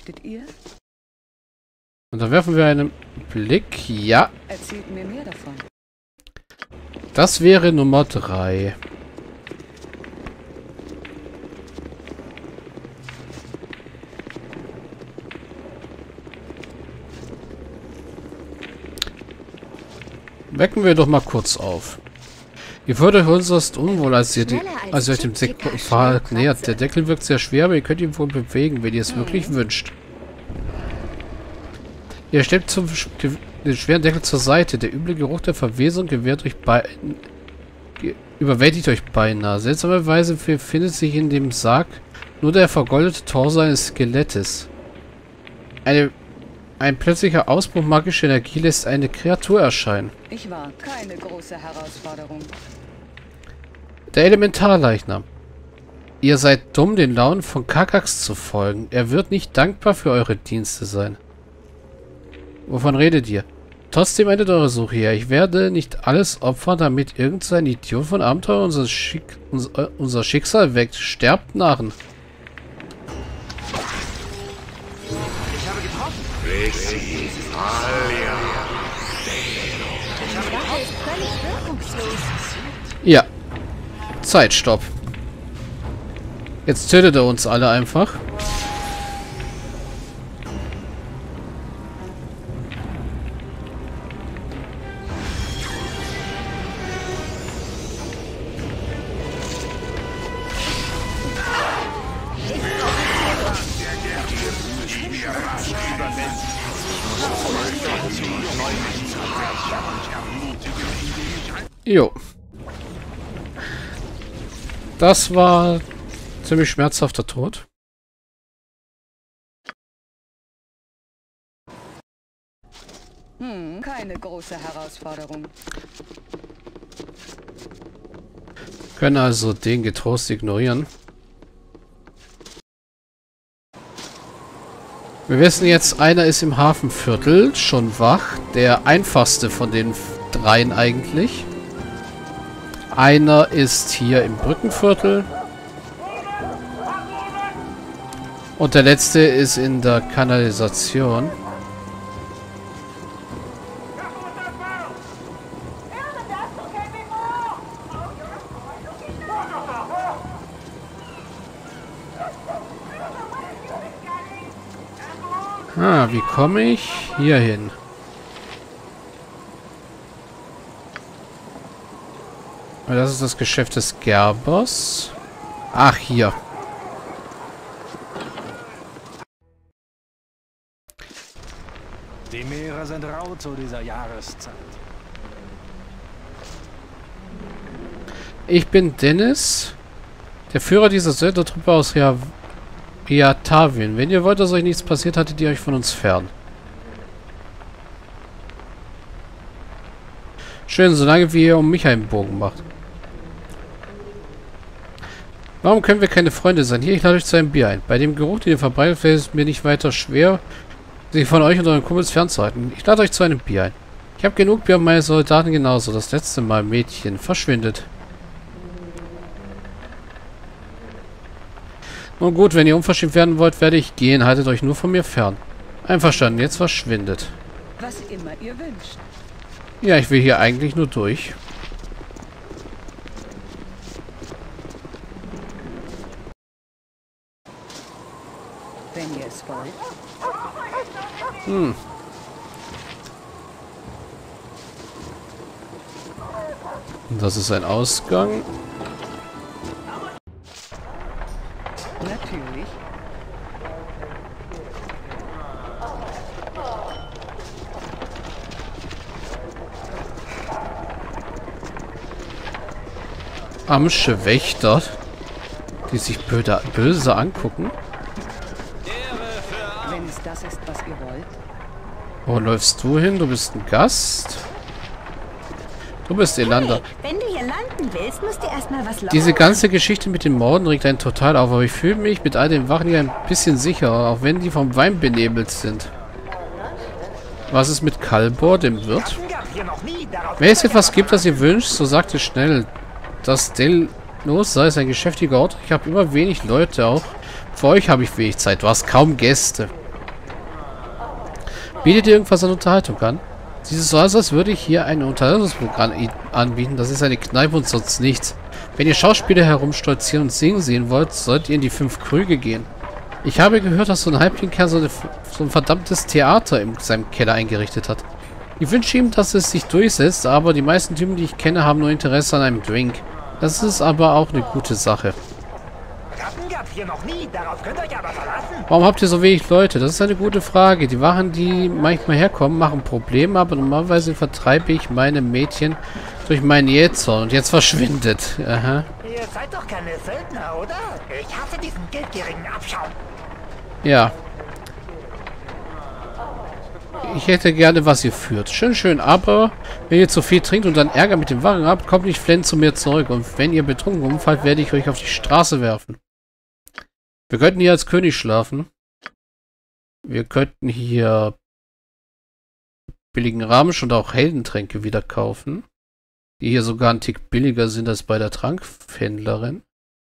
Möchtet ihr? Und da werfen wir einen Blick. Ja. Erzählt mir mehr davon. Das wäre Nummer 3. Wecken wir doch mal kurz auf. Ihr fühlt euch äußerst unwohl, als ihr euch dem Pfahl nähert. Der Deckel wirkt sehr schwer, aber ihr könnt ihn wohl bewegen, wenn ihr es wirklich wünscht. Ihr stellt den schweren Deckel zur Seite. Der üble Geruch der Verwesung überwältigt euch beinahe. Seltsamerweise befindet sich in dem Sarg nur der vergoldete Torso eines Skelettes. Ein plötzlicher Ausbruch magischer Energie lässt eine Kreatur erscheinen. Ich war keine große Herausforderung. Der Elementarleichnam. Ihr seid dumm, den Launen von Kakax zu folgen. Er wird nicht dankbar für eure Dienste sein. Wovon redet ihr? Trotzdem endet eure Suche hier. Ich werde nicht alles opfern, damit irgendein Idiot von Abenteuer unser Schicksal weckt. Sterbt, Narren. Ich habe getroffen. Ja. Zeitstopp. Jetzt tötet er uns alle einfach. Jo. Das war ziemlich schmerzhafter Tod. Keine große Herausforderung. Können also den getrost ignorieren. Wir wissen jetzt, einer ist im Hafenviertel schon wach. Der einfachste von den dreien eigentlich. Einer ist hier im Brückenviertel. Und der letzte ist in der Kanalisation. Ah, wie komme ich hier hin? Das ist das Geschäft des Gerbers. Ach, hier. Die Meere sind rau zu dieser Jahreszeit. Ich bin Dennis, der Führer dieser Söldnertruppe aus Reatavien. Wenn ihr wollt, dass euch nichts passiert, haltet ihr euch von uns fern. Schön, solange wie ihr um mich einen Bogen macht. Warum können wir keine Freunde sein? Hier, ich lade euch zu einem Bier ein. Bei dem Geruch, den ihr verbreitet, fällt es mir nicht weiter schwer, sich von euch und euren Kumpels fernzuhalten. Ich lade euch zu einem Bier ein. Ich habe genug Bier und meine Soldaten genauso. Das letzte Mal, Mädchen, verschwindet. Nun gut, wenn ihr unverschämt werden wollt, werde ich gehen. Haltet euch nur von mir fern. Einverstanden, jetzt verschwindet. Was immer ihr wünscht. Ja, ich will hier eigentlich nur durch. Wenn ihr es wollt. Das ist ein Ausgang. Natürlich. Amsche Wächter, die sich böse angucken. Wenn es das ist, was ihr wollt. Wo läufst du hin? Du bist ein Gast. Du bist Elander. Wenn du hier landen willst, musst du erstmal was laufen. Diese ganze Geschichte mit den Morden regt einen total auf, aber ich fühle mich mit all den Wachen hier ein bisschen sicherer, auch wenn die vom Wein benebelt sind. Was ist mit Kalbor, dem Wirt? Wenn es etwas gibt, das ihr wünscht, so sagt es schnell. Das Delos sei es ein geschäftiger Ort. Ich habe immer wenig Leute, auch für euch habe ich wenig Zeit. Du hast kaum Gäste. Bietet ihr irgendwas an Unterhaltung an? Sieht es so aus, als würde ich hier ein Unterhaltungsprogramm anbieten. Das ist eine Kneipe und sonst nichts. Wenn ihr Schauspieler herumstolzieren und singen sehen wollt, sollt ihr in die 5 Krüge gehen. Ich habe gehört, dass so ein Halblingkerl so ein verdammtes Theater in seinem Keller eingerichtet hat. Ich wünsche ihm, dass es sich durchsetzt, aber die meisten Typen, die ich kenne, haben nur Interesse an einem Drink. Das ist aber auch eine gute Sache. Ratten gab's hier noch nie, darauf könnt ihr euch aber verlassen. Warum habt ihr so wenig Leute? Das ist eine gute Frage. Die Wachen, die manchmal herkommen, machen Probleme, aber normalerweise vertreibe ich meine Mädchen durch meinen Jähzorn und jetzt verschwindet. Aha. Ihr seid doch keine Söldner, oder? Ich hasse diesen geldgierigen Abschaum. Ja. Ich hätte gerne, was ihr führt. Schön, schön, aber wenn ihr zu viel trinkt und dann Ärger mit dem Wagen habt, kommt nicht flennend zu mir zurück. Und wenn ihr betrunken umfallt, werde ich euch auf die Straße werfen. Wir könnten hier als König schlafen. Wir könnten hier billigen Ramsch und auch Heldentränke wieder kaufen. Die hier sogar ein Tick billiger sind als bei der Trankhändlerin.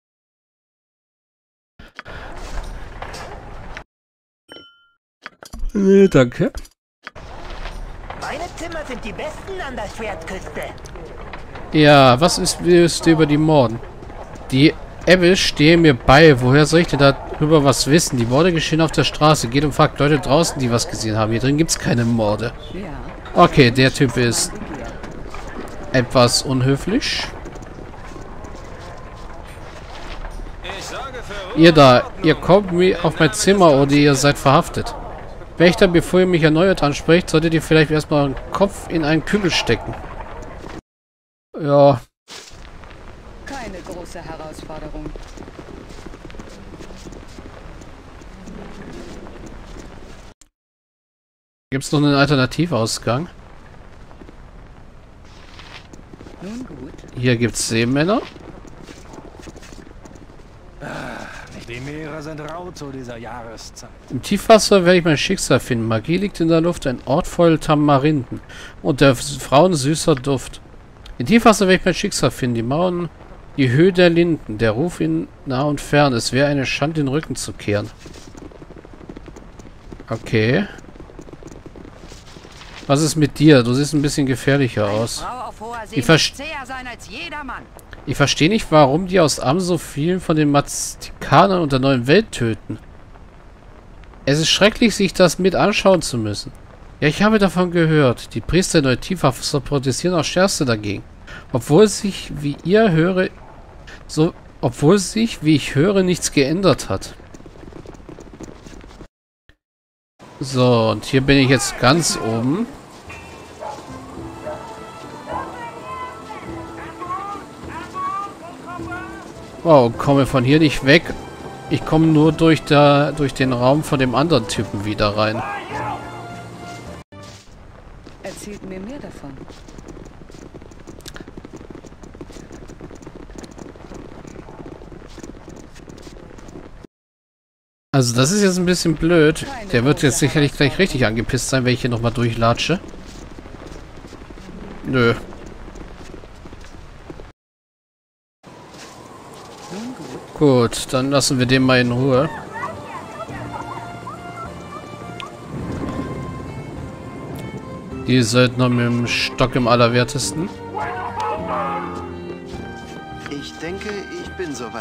Nee, danke. Meine Zimmer sind die besten an der Schwertküste. Ja, was wisst ihr über die Morden? Die Ebbe stehen mir bei. Woher soll ich denn darüber was wissen? Die Morde geschehen auf der Straße. Geht und fragt Leute draußen, die was gesehen haben. Hier drin gibt es keine Morde. Ja. Okay, der Typ ist etwas unhöflich. Ihr da, ihr kommt mir auf mein Zimmer oder ihr seid verhaftet. Wächter, bevor ihr mich erneut ansprecht, solltet ihr vielleicht erstmal euren Kopf in einen Kübel stecken. Ja. Keine große Herausforderung. Gibt es noch einen Alternativausgang? Nun gut. Hier gibt es Seemänner. Die Meere sind rau zu dieser Jahreszeit. Im Tiefwasser werde ich mein Schicksal finden. Magie liegt in der Luft, ein Ort voll Tamarinden und der Frauen süßer Duft. Im Tiefwasser werde ich mein Schicksal finden. Die Mauern, die Höhe der Linden, der Ruf in nah und fern. Es wäre eine Schande, den Rücken zu kehren. Okay. Was ist mit dir? Du siehst ein bisschen gefährlicher aus. Ich verstehe nicht, warum die aus Am so vielen von den Maztikanern und der neuen Welt töten. Es ist schrecklich, sich das mit anschauen zu müssen. Ja, ich habe davon gehört. Die Priester in Neutifwasser protestieren aufs Schärfste dagegen. Obwohl sich, wie ich höre, nichts geändert hat. So, und hier bin ich jetzt ganz oben. Wow, komme von hier nicht weg. Ich komme nur durch den Raum von dem anderen Typen wieder rein. Erzählt mir mehr davon. Also das ist jetzt ein bisschen blöd. Der wird jetzt sicherlich gleich richtig angepisst sein, wenn ich hier nochmal durchlatsche. Nö. Gut, dann lassen wir den mal in Ruhe. Die Söldner mit dem Stock im Allerwertesten. Ich denke, ich bin soweit.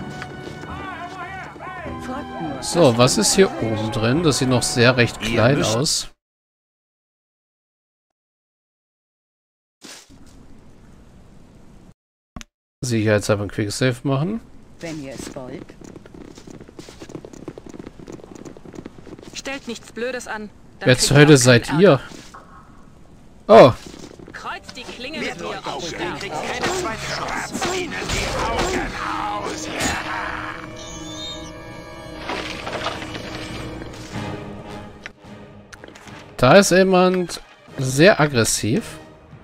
Fragt nur. So, was ist hier oben drin? Das sieht noch sehr recht klein aus. Sicherheitshalber ein Quick Save machen. Wenn ihr es wollt. Stellt nichts Blödes an. Wer zur Hölle seid ihr? Oh, Kreuzt die Klinge mit mir Ihr auf. kriegt keine zweite Chance. Ihnen die Augen aus. da ist jemand sehr aggressiv.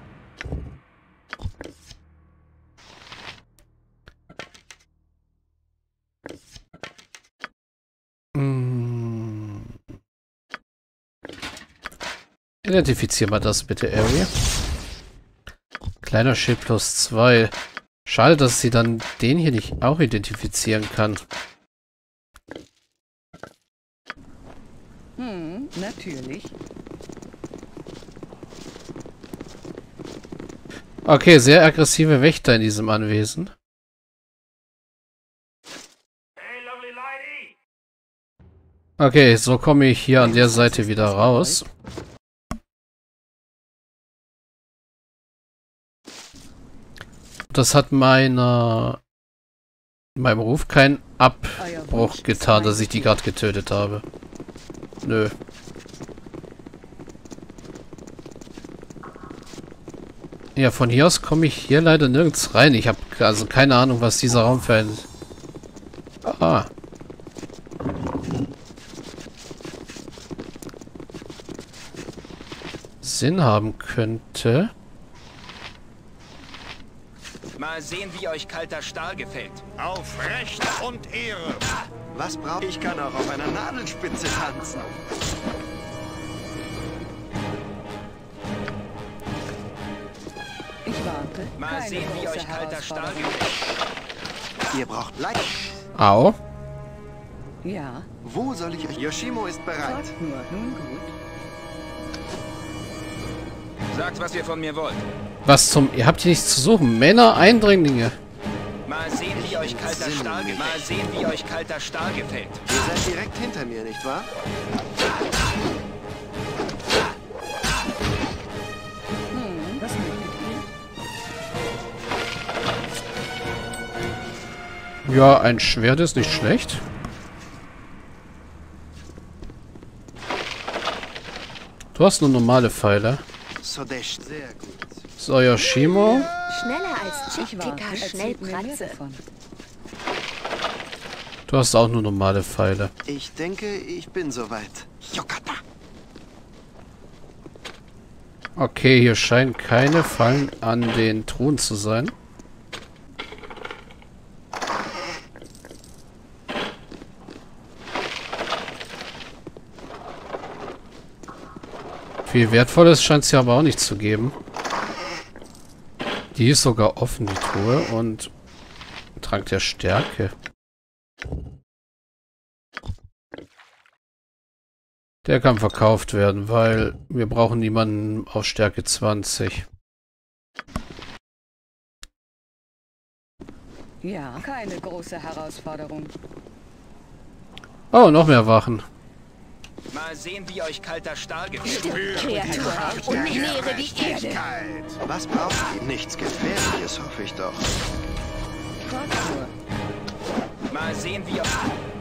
Identifizier mal das bitte, Ari. Kleiner Schild plus 2. Schade, dass sie dann den hier nicht auch identifizieren kann. Natürlich. Okay, sehr aggressive Wächter in diesem Anwesen. Okay, so komme ich hier an der Seite wieder raus. Das hat meinem Ruf keinen Abbruch getan, dass ich die gerade getötet habe. Nö. Ja, von hier aus komme ich hier leider nirgends rein. Ich habe also keine Ahnung, was dieser Raum für ein... Ah. Sinn haben könnte. Mal sehen, wie euch kalter Stahl gefällt. Auf Recht und Ehre. Was brauche ich? Kann auch auf einer Nadelspitze tanzen. Ich warte. Mal Keine sehen, wie große euch kalter Stahl Herausforderung. gefällt. Ihr braucht Leid. Au. Ja, Wo soll ich euch? Yoshimo ist bereit. fragt nur. Nun gut. Sagt, was ihr von mir wollt. Was zum... Ihr habt hier nichts zu suchen. Männer, Eindringlinge. Mal sehen, wie euch kalter Stahl gefällt. Mal sehen, wie euch kalter Stahl gefällt. Ihr seid direkt hinter mir, nicht wahr? Was möchtet ihr? Ja, ein Schwert ist nicht schlecht. Du hast nur normale Pfeile. Sodesh, sehr gut. So, Yoshimo. Schneller als Ich warte. Chick-Ticker, Erzählt mir mehr Schnellpratze. davon. Du hast auch nur normale Pfeile. Ich denke, ich bin soweit. Yokata. Okay, hier scheinen keine Fallen an den Truhen zu sein. Viel Wertvolles scheint es hier aber auch nicht zu geben. Die ist sogar offen, die Truhe. Und Trank der Stärke. Der kann verkauft werden, weil wir brauchen niemanden auf Stärke 20. Ja, keine große Herausforderung. Oh, noch mehr Wachen. Mal sehen, wie euch kalter Stahl gefällt. Kreatur und nähere die Erde. Was braucht ihr? Nichts Gefährliches, hoffe ich doch. Fragt nur. Mal sehen, wie euch...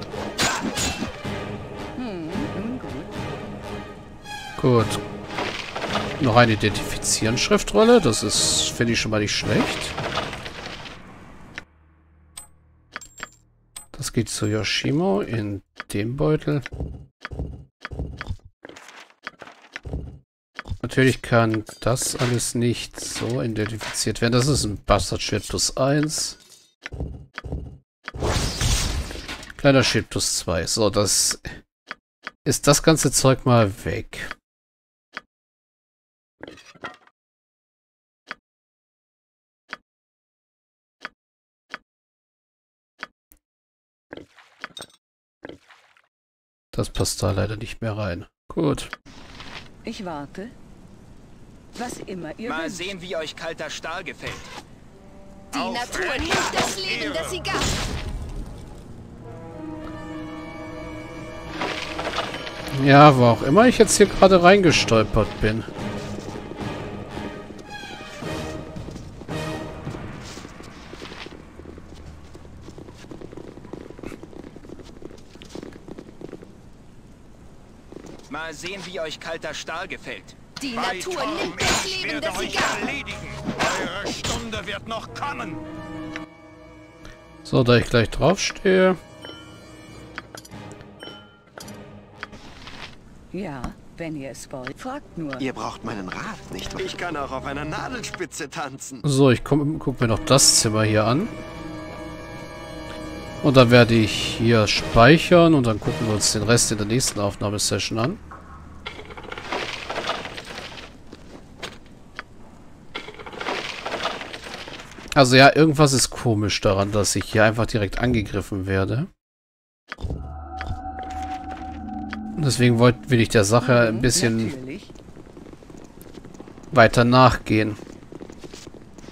Nun gut. Gut. Noch eine Identifizieren-Schriftrolle. Das ist, finde ich, schon mal nicht schlecht. Das geht zu Yoshimo in dem Beutel. Natürlich kann das alles nicht so identifiziert werden. Das ist ein Bastardschwert plus 1. Kleiner Schild plus 2. So, das ist das ganze Zeug mal weg. Das passt da leider nicht mehr rein. Gut. Ich warte. Was immer ihr Mal wünscht. sehen, wie euch kalter Stahl gefällt. Die Natur nimmt das Leben, das sie gab. Ja, wo auch immer ich jetzt hier gerade reingestolpert bin. Mal sehen, wie euch kalter Stahl gefällt. Die Natur nimmt das Ich Leben, werde das sie euch gab. erledigen. Eure Stunde wird noch kommen. So, da ich gleich draufstehe. Ja, wenn ihr es wollt. Fragt nur. Ihr braucht meinen Rat, nicht wahr? Ich kann auch auf einer Nadelspitze tanzen. So, ich guck mir noch das Zimmer hier an. Und dann werde ich hier speichern und dann gucken wir uns den Rest in der nächsten Aufnahmesession an. Also ja, irgendwas ist komisch daran, dass ich hier einfach direkt angegriffen werde. Deswegen will ich der Sache ein bisschen Natürlich. weiter nachgehen.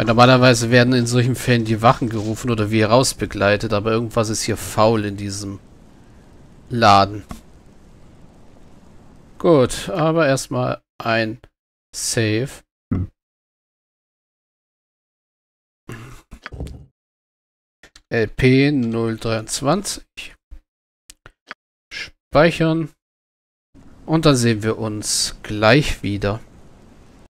Weil normalerweise werden in solchen Fällen die Wachen gerufen oder wir rausbegleitet, aber irgendwas ist hier faul in diesem Laden. Gut, aber erstmal ein Save. LP 023. Speichern. Und dann sehen wir uns gleich wieder.